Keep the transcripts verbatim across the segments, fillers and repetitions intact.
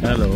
Hello.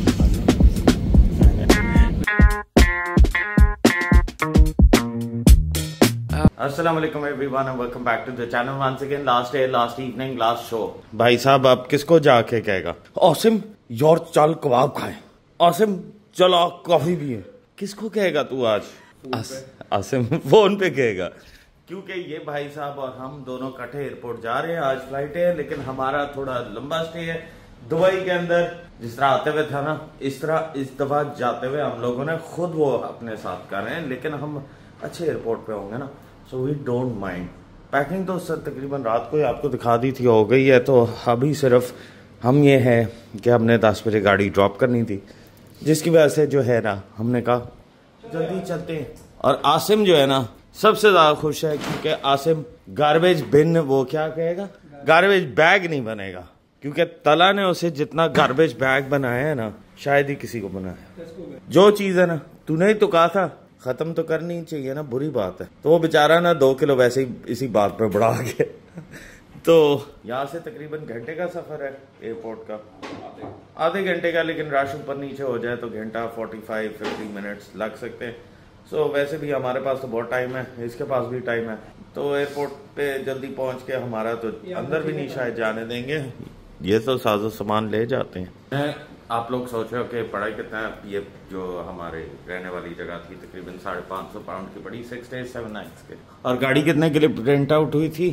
अस्सलाम वालेकुम everyone and welcome back to the channel once again. Last day, last evening, last show. भाई साहब अब किसको जाके कहेगा आसिम यार चल कबाब खाए, आसिम चलो कॉफी पिए, किसको कहेगा तू आज? आस, आसिम फोन पे कहेगा, क्योंकि ये भाई साहब और हम दोनों इकट्ठे एयरपोर्ट जा रहे हैं। आज फ्लाइट है लेकिन हमारा थोड़ा लंबा स्टे है दुबई के अंदर। जिस तरह आते हुए था ना, इस तरह इस दफा जाते हुए हम लोगों ने खुद वो अपने साथ कर रहे हैं, लेकिन हम अच्छे एयरपोर्ट पे होंगे ना, so we don't mind. Packing तो सर तकरीबन रात को ही आपको दिखा दी थी, हो गई है। तो अभी सिर्फ हम ये है कि हमने दस बजे गाड़ी ड्रॉप करनी थी, जिसकी वजह से जो है ना हमने कहा जल्दी चलते हैं। और आसिम जो है ना सबसे ज्यादा खुश है, क्योंकि आसिम गार्बेज बिन, वो क्या कहेगा, गार्बेज बैग नहीं बनेगा, क्योंकि तला ने उसे जितना गार्बेज बैग बनाया है ना शायद ही किसी को बनाया। जो चीज है ना तूने ही तो कहा था खत्म तो करनी चाहिए ना, बुरी बात है। तो वो बेचारा ना दो किलो वैसे ही इसी बात पर बढ़ा गया। तो यहाँ से तकरीबन घंटे का सफर है एयरपोर्ट का, आधे घंटे का, लेकिन रश ऊपर नीचे हो जाए तो घंटा फोर्टी फाइव फिफ्टी मिनट्स लग सकते हैं। सो so, वैसे भी हमारे पास तो बहुत टाइम है, इसके पास भी टाइम है, तो एयरपोर्ट पे जल्दी पहुंच के हमारा तो अंदर भी नहीं शायद जाने देंगे। ये तो साजो सामान ले जाते हैं। आप लोग सोच रहे हो कि पढ़ाई कितना है। ये जो हमारे रहने वाली जगह थी तकरीबन साढ़े पाँच सौ पाउंड की पड़ी, सिक्स डेज सेवन नाइट्स के। और गाड़ी कितने के लिए रेंट आउट हुई थी?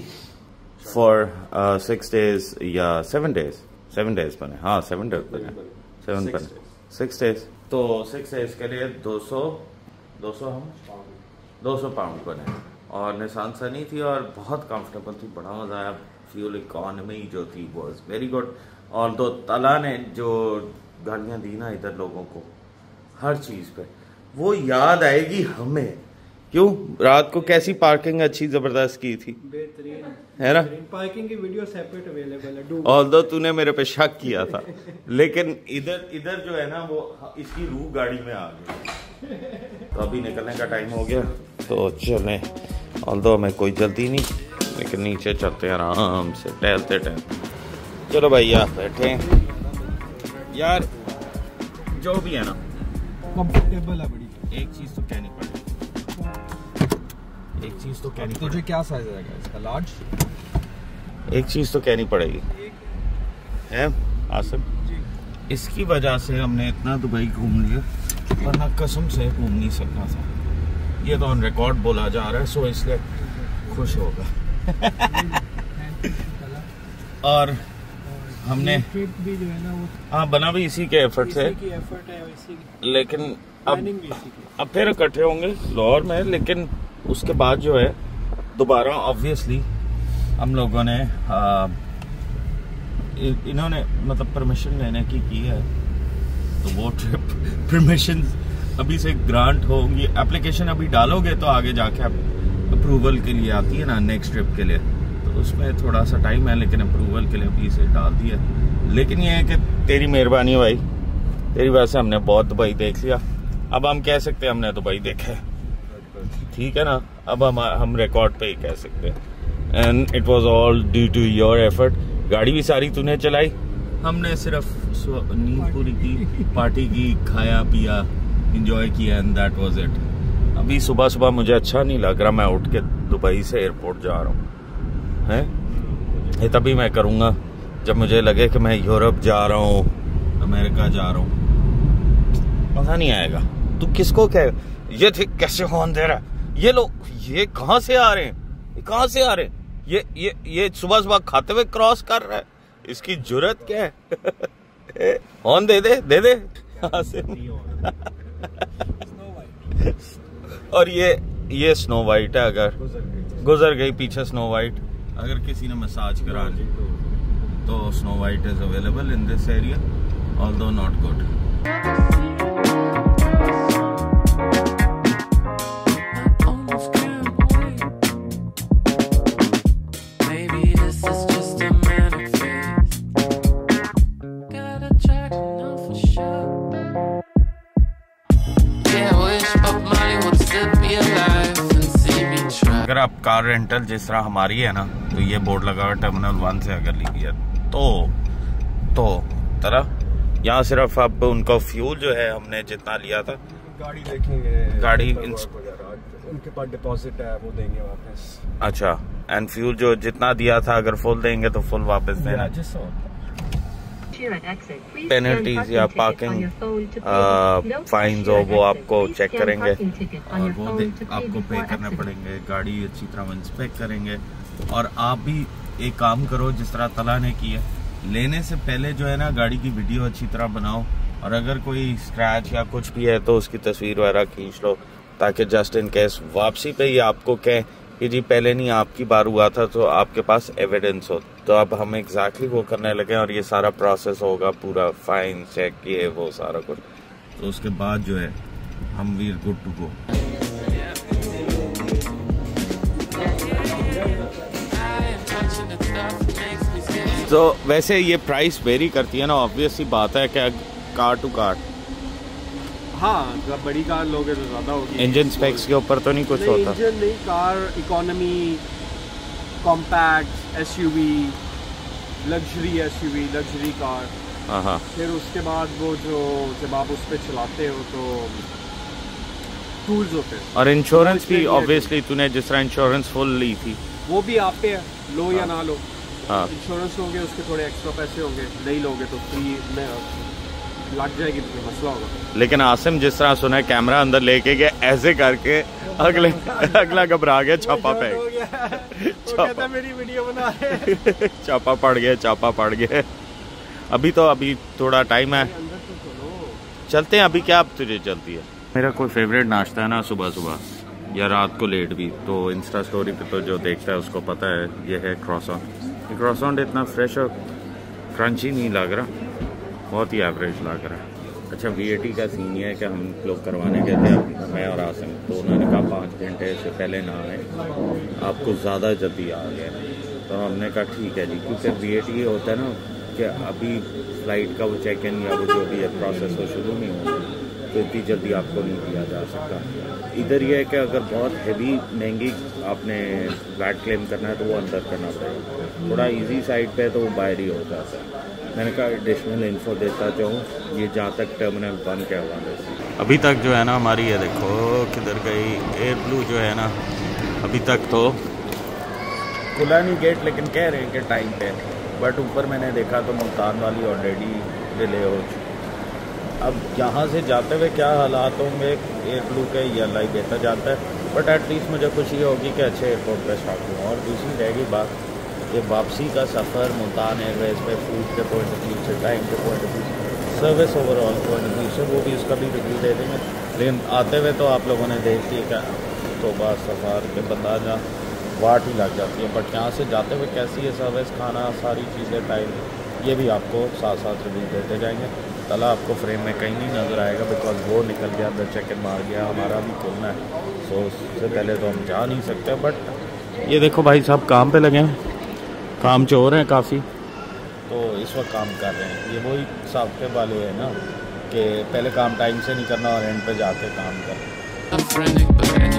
फॉर सिक्स डेज या सेवन डेज, सेवन डेज बने, हाँ सेवन डेज बने, सेवन बने, सिक्स डेज। तो सिक्स डेज के लिए दो सौ दो सौ हम दो सौ पाउंड बने। और निसान सनी थी और बहुत कंफर्टेबल थी, बड़ा मजा आया। फ्यूल इकॉनमी जो थी वाज वेरी गुड। और दो तला ने जो गाड़ियां दी ना इधर लोगों को हर चीज पे, वो याद आएगी हमें। क्यों रात को कैसी पार्किंग अच्छी जबरदस्त की थी, बेहतरीन है ना। पार्किंग की वीडियो सेपरेट अवेलेबल है। ऑल्दो तूने मेरे पे शक किया था, लेकिन इधर इधर जो है ना वो इसकी रूह गाड़ी में आ गई। तो अभी निकलने का टाइम हो गया, तो चलें। ऑल्दो हमें कोई जल्दी नहीं, लेकिन नीचे चलते हैं आराम से टहलते टहलते। चलो भैया बैठे यार, जो भी है ना कंफर्टेबल है बड़ी। एक चीज तो कहनी पड़ेगी, एक चीज तो कहनी तुझे क्या साइज आएगा इसका? लार्ज। एक चीज तो कहनी पड़ेगी है आसिफ, इसकी वजह से हमने इतना दुबई घूम लिया, वरना कसम से घूम नहीं सकना था। ये तो ऑन रिकॉर्ड बोला जा रहा है, सो इसलिए खुश होगा। और हमने ट्रिप भी जो है ना वो हाँ बना भी इसी के एफर्ट से, इसी की एफर्ट है, इसी की लेकिन अब प्लानिंग भी इसी की। अब फिर इकट्ठे होंगे लाहौर में, लेकिन उसके बाद जो है दोबारा ऑब्वियसली हम लोगों ने आ, इन्होंने मतलब परमिशन लेने की की है, तो वो ट्रिप परमिशन अभी से ग्रांट होंगी। एप्लीकेशन अभी डालोगे तो आगे जाके अप्रूवल के लिए आती है ना नेक्स्ट ट्रिप के लिए, तो उसमें थोड़ा सा टाइम है, लेकिन अप्रूवल के लिए अभी से डाल दिया। लेकिन ये है कि तेरी मेहरबानी है भाई, तेरी वजह से हमने बहुत दुबई देख लिया। अब हम कह सकते हैं हमने दुबई देखा है, ठीक है ना। अब हम हम रिकॉर्ड पे ही कह सकते हैं, and it was all due to your effort. गाड़ी भी सारी तूने चलाई, हमने सिर्फ नींद पूरी की, पार्टी की, खाया पिया, एंजॉय किया, एंड दैट वाज इट। अभी सुबह सुबह मुझे अच्छा नहीं लग रहा, मैं उठ के दुबई से एयरपोर्ट जा रहा हूँ है। ये तभी मैं करूँगा जब मुझे लगे कि मैं यूरोप जा रहा हूँ, अमेरिका जा रहा हूँ। मजा नहीं आएगा। तू किसको कहे ये थे कैसे हॉर्न दे रहा है, ये लोग ये कहाँ से आ रहे हैं, ये कहाँ से आ रहे हैं, ये ये ये सुबह सुबह खाते हुए क्रॉस कर रहा है, इसकी जुर्रत क्या है। हॉर्न दे दे दे दे और ये ये स्नो वाइट है, अगर गुजर गई पीछे स्नो वाइट, अगर किसी ने मसाज करानी तो snow white is available in this area, although not good. अगर आप कार रेंटल जिस तरह हमारी है ना, तो ये बोर्ड लगा हुआ टर्मिनल वन से अगर ली है तो तो तरह यहाँ सिर्फ अब उनको फ्यूल जो है हमने जितना लिया था, गाड़ी देखेंगे, गाड़ी उनके पास डिपॉजिट है वो देंगे वापस। अच्छा, एंड फ्यूल जो जितना दिया था अगर फुल देंगे तो फुल वापस देना। पेनल्टीज या पार्किंग फाइन्स हो वो आपको चेक करेंगे और वो आपको पे करने पड़ेंगे। गाड़ी अच्छी तरह इंस्पेक्ट करेंगे। और आप भी एक काम करो जिस तरह तला ने की है, लेने से पहले जो है ना गाड़ी की वीडियो अच्छी तरह बनाओ, और अगर कोई स्क्रैच या कुछ भी है तो उसकी तस्वीर वगैरह खींच लो, ताकि जस्ट इन केस वापसी पे ही आपको कहें कि जी पहले नहीं आपकी बार हुआ था, तो आपके पास एविडेंस हो। तो अब हम एग्जैक्टली वो करने लगे और ये सारा प्रोसेस होगा, पूरा फाइन चेक ये वो सारा कुछ, तो उसके बाद जो है हम we are good to go. तो वैसे ये प्राइस वेरी करती है ना, ऑब्वियस सी बात है कि कार टू कार। हाँ, जब बड़ी कार लोगे तो ज़्यादा होगी। इंजन स्पेक्स के ऊपर तो नहीं कुछ नहीं, होता? इंजन नहीं, car economy, compact, SUV, luxury SUV, luxury car. हाँ हाँ। फिर उसके बाद वो जो जब आप उस पर चलाते हो तो टूल्स होते हैं। और इंश्योरेंस भी ऑब्वियसली तूने जिस तरह इंश्योरेंस फुल ली थी वो भी आप पे है, लो या ना लो। हाँ। इंश्योरेंस लोगे उसके थोड़े एक्स्ट्रा पैसे होंगे, नहीं लोगे तो फ्री में लग जाएगी, तो मसला होगा। लेकिन आसिम जिस तरह सुना है कैमरा अंदर लेके गया ऐसे करके, अगले अगला घबरा गया, छापा पे छापा मेरी वीडियो बना है। छापा पड़ गया, छापा पड़ गया। अभी तो अभी थोड़ा टाइम है, चलते हैं। अभी क्या अब तुझे चलती है? मेरा कोई फेवरेट नाश्ता है ना सुबह सुबह या रात को लेट भी, तो इंस्टा स्टोरी पे तो जो देखता है उसको पता है, ये है क्रॉसॉन। क्रॉसॉन इतना फ्रेश और क्रंची नहीं लग रहा, बहुत ही एवरेज लग रहा है। अच्छा, वीएटी का सीन ये है कि हम लोग करवाने गए थे, मैं और आसिम, तो उन्होंने कहा पाँच घंटे से पहले ना आए, आपको ज़्यादा जल्दी आ गया। तो हमने कहा ठीक है जी, क्योंकि वीएटी ये होता है ना कि अभी फ्लाइट का वो चेक इन या वो जो भी है प्रोसेस वो शुरू नहीं हुआ, तो इतनी जल्दी आपको नहीं दिया जा सकता। इधर ये है कि अगर बहुत हैवी महंगी आपने फ्लैट क्लेम करना है तो वो अंदर करना पड़ेगा, थोड़ा इजी साइड पे तो वो बाहर ही हो जाता है। मैंने कहा एडिशनल इन्फो देता जाऊँ ये जहाँ तक टर्मिनल वन के हवाले से। अभी तक जो है ना हमारी, ये देखो किधर गई एयर ब्लू जो है ना, अभी तक तो खुला नहीं गेट, लेकिन कह रहे हैं कि टाइम पे, बट ऊपर मैंने देखा तो मुल्तान वाली ऑलरेडी डिले हो चुकी। अब यहाँ से जाते हुए क्या हालात होंगे एयर ब्लू के, ये अल्लाह ही बेहतर जाता है, बट एटलीस्ट मुझे खुशी होगी कि अच्छे एयरपोर्ट पर स्टार्ट हुआ। और दूसरी रहेगी बात, ये वापसी का सफ़र मुल्तान एयरवेज पे फूड के पॉइंट ऑफ व्यू से, टाइम के पॉइंट ऑफ व्यू से, service overall point of view से, वो भी उसका भी रिव्यू दे देंगे। लेकिन आते हुए तो आप लोगों ने देख लिया क्या तो बस सफ़र के बंदा जहाँ वाट ही लग जाती है, बट यहाँ से जाते हुए कैसी है सर्विस, खाना, सारी चीज़ें, टाइम, ये भी आपको साथ साथ रिव्यू देते जाएंगे। तला आपको फ्रेम में कहीं नहीं नज़र आएगा, बिकॉज वो निकल गया, अंदर चेक इन मार गया, हमारा भी खुलना है, सो उससे पहले तो हम जा नहीं सकते। बट ये देखो भाई साहब काम पे लगे हैं, काम चोर हैं काफ़ी, तो इस वक्त काम कर रहे हैं। ये वही साफ्टे वाले हैं ना कि पहले काम टाइम से नहीं करना और एंड पे जाके काम करना।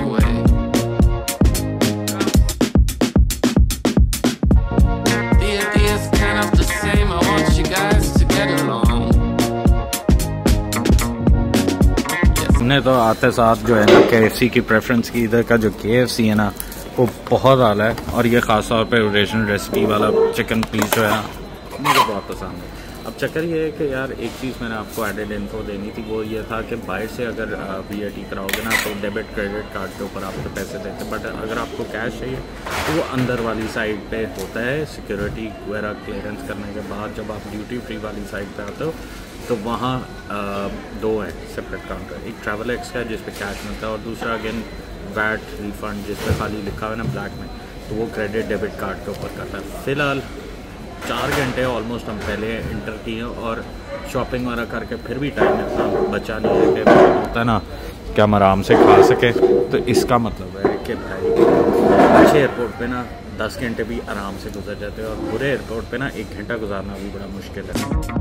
हमने तो आते साथ जो है ना केएफसी की प्रेफरेंस की। इधर का जो केएफसी है ना वो बहुत आला है, और ये ख़ास तौर पे ओरिजिनल रेसिपी वाला चिकन पीस जो है मुझे बहुत पसंद है। अब चक्कर ये है कि यार एक चीज़ मैंने आपको एडेड इन्फो देनी थी, वो ये था कि बाहर से अगर वीआईटी कराओगे ना तो डेबिट क्रेडिट कार्ड के ऊपर आपको पैसे देते हैं, बट अगर आपको कैश चाहिए तो वो अंदर वाली साइड पे होता है, सिक्योरिटी वगैरह क्लियरेंस करने के बाद जब आप ड्यूटी फ्री वाली साइड पे आते हो तो वहाँ दो है सेपरेट काउंटर, एक ट्रैवल एक्स का है जिस पे कैश मिलता है, और दूसरा अगेन वैट रिफंड जिस पे खाली लिखा हुआ है ना ब्लैक में, तो वो क्रेडिट डेबिट कार्ड के ऊपर करता है। फ़िलहाल चार घंटे ऑलमोस्ट हम पहले इंटर किए और शॉपिंग वगैरह करके फिर भी टाइम इतना बचा नहीं है कि होता है ना कि हम आराम से खा सके। तो इसका मतलब है कि भाई अच्छे एयरपोर्ट पे ना दस घंटे भी आराम से गुजर जाते हैं, और बुरे एयरपोर्ट पे ना एक घंटा गुजारना भी बड़ा मुश्किल है।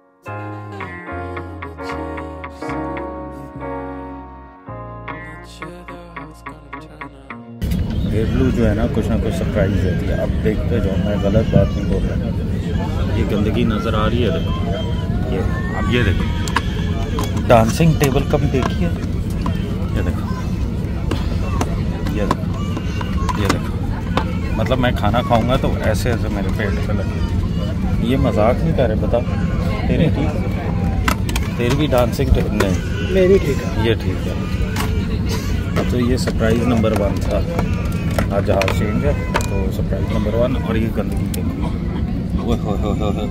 Sure. एयरब्लू जो है ना कुछ ना कुछ सरप्राइज देती है। अब देखते जाओ, मैं गलत बात नहीं बोल रहा। ये गंदगी नज़र आ रही है, देखो ये, अब ये देखो डांसिंग टेबल कभी देखी है? ये देखो, ये देखो, ये देखो, मतलब मैं खाना खाऊंगा तो ऐसे ऐसे मेरे पेट पे लगे। ये मजाक नहीं कर रहे, बता तेरी ठीक, तेरी भी डांसिंग टेबल नहीं, मेरी ठीक है, ये ठीक है। तो ये सरप्राइज़ नंबर वन था। आज जहाज चेंज है तो सरप्राइज़ नंबर वन। और ये गंदगी देखो, वो हो हो हो हो।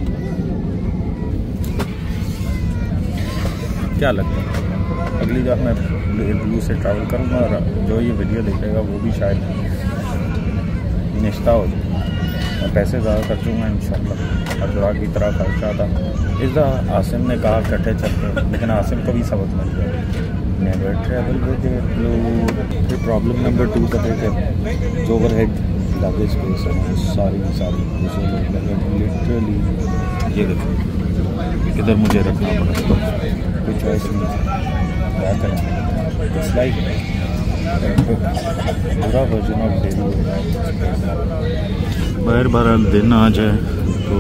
क्या लगता है अगली बार मैं ब्लू से ट्रैवल करूँगा और जो ये वीडियो देखेगा वो भी शायद निश्ता हो जाए। मैं पैसे ज़्यादा खर्चूँगा इंशाल्लाह। हर दुआ की तरह खर्चा था। इस दफ़ा आसिम ने कहा कट्ठे चलते, लेकिन आसिम को भी सबक मिल गया। Never travel with Airblue. फिर प्रॉब्लम नंबर टू पता है जो ओवर हेड लगेज स्पेस है सारी सारी लिटरली। ये देखो किधर मुझे रखना पड़ा, कोई चॉइस नहीं था, क्या करें। इट्स लाइक पूरा वर्जन ऑफ डेली। बाहर बारह दिन आ जाए तो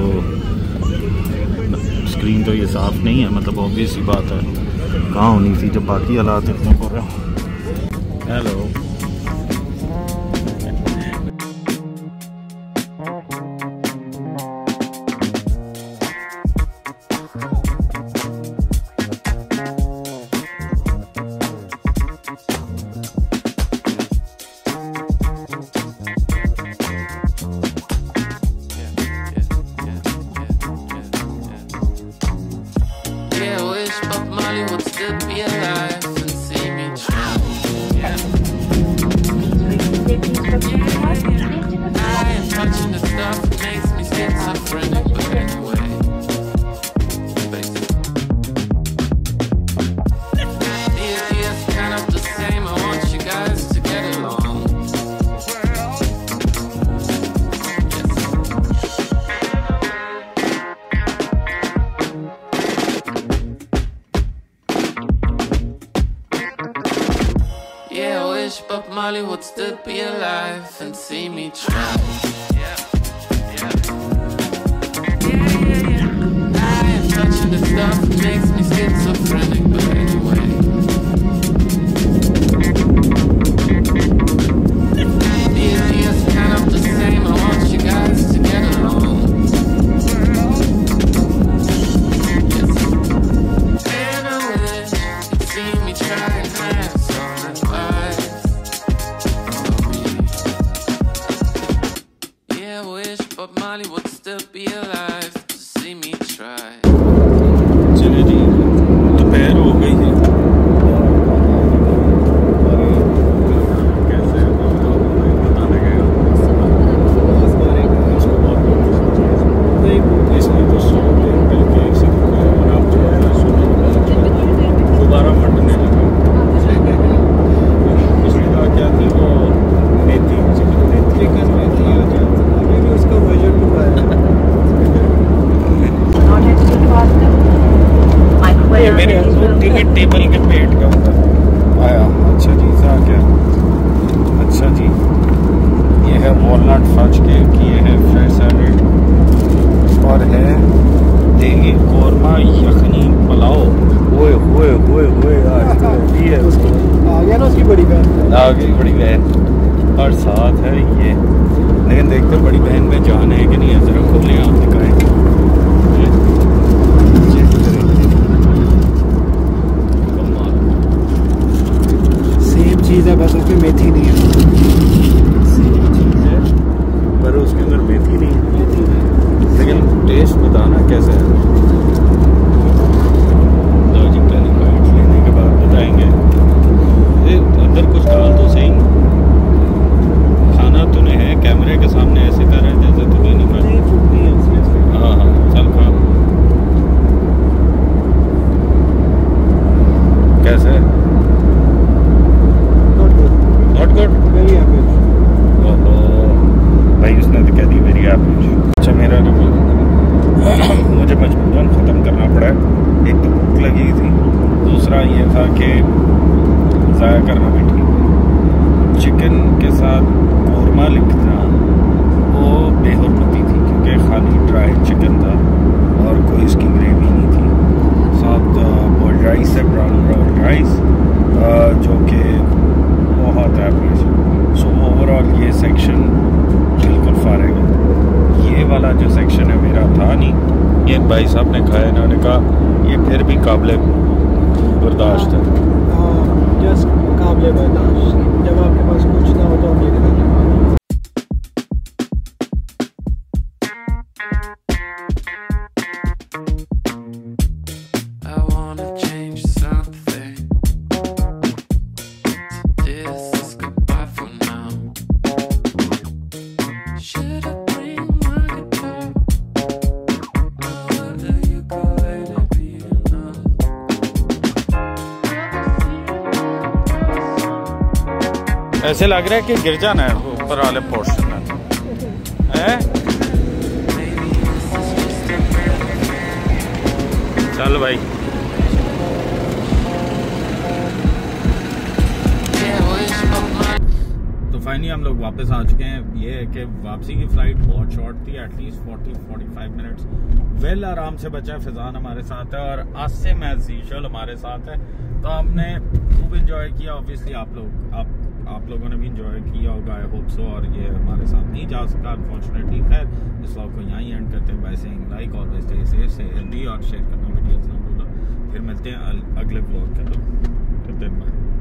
स्क्रीन तो ये साफ़ नहीं है, मतलब ऑब्वियस ही बात है, कहाँ होनी थी जब बाकी हालात इतने हो रहे हो। Hello Bob Marley would still be alive and see me try. Yeah, yeah. I am touching the stuff that makes me schizophrenic, but anyway. The idea's kind of the same, I want you guys to get along. Yes. And I wish you'd see me try and have some advice. Bob Marley would still be alive to see me try. चलिए जी, दोपहर हो गई है। कैसे पता लगेगा इसमें तो सौ दिन बल्कि एक से और आप जो है सुबह दोबारा फटने लगा। पिछली बार क्या थी वो मेथी चिकन मेथी आ जाए उसका बजट हुआ है मेरे टिकट टेबल के पेट के ऊपर आया। अच्छा जी सा क्या, अच्छा जी ये है वॉलनट फज केक, ये है फ्रेश सैलेड और है देगी कोरमा यखनी पुलाव। ओए होए होए होए ये है उसको आ गया ना उसकी बड़ी बहन, आ गई बड़ी बहन और साथ है ये। लेकिन देखते बड़ी बहन में जान है कि नहीं है, जरा खोलें आप दिखाएं। सेम चीज़ है बस उसमें मेथी नहीं है। सेम चीज़ है पर उसके अंदर मेथी नहीं है। मेथी नहीं, लेकिन टेस्ट बताना कैसा है। लॉजिकली बाइट लेने के बाद बताएंगे। अंदर कुछ डाल तो सही, खाना तूने है कैमरे के सामने ऐसे कर रहे हैं जैसे तुझे नहीं कर। हाँ हाँ चल खा, कैसे है? Not good very average. ओहो भाई उसने तो कह दी वेरी एवरेज। अच्छा मेरा मुझे मजबूरन ख़त्म करना पड़ा। एक तो भूख लगी थी, दूसरा ये था कि भाई साहब ने खाया, इन्होंने कहा ये फिर भी काबिल बर्दाश्त है। जस्ट काबिल बर्दाश्त, जब आपके पास कुछ ना हो तो हम ये खाएंगे। I wanna change something. This is goodbye for now. Should I bring my guitar? Or the ukulele be enough? ऐसे लग रहा है कि गिर जाना है ऊपर वाले पोर्शन में, हैं? चल भाई। तो फाइनली हम लोग वापस आ चुके हैं। ये है कि वापसी की फ्लाइट बहुत शॉर्ट थी, at least forty forty five minutes. Well आराम से बचा है, फिजान हमारे साथ है और आसिम एज यूजुअल हमारे साथ है। तो हमने खूब इंजॉय किया। ऑब्वियसली आप लोग आप आप लोगों ने भी इंजॉय किया होगा, आई होप सो। और ये हमारे साथ नहीं जा सका अनफॉर्चुनेटली। खैर इस व्लॉग को यहाँ ही एंड करते हैं by saying like always stay safe, stay healthy और शेयर करना वीडियोस ना भूलो। फिर मिलते हैं अगले व्लॉग के अंदर।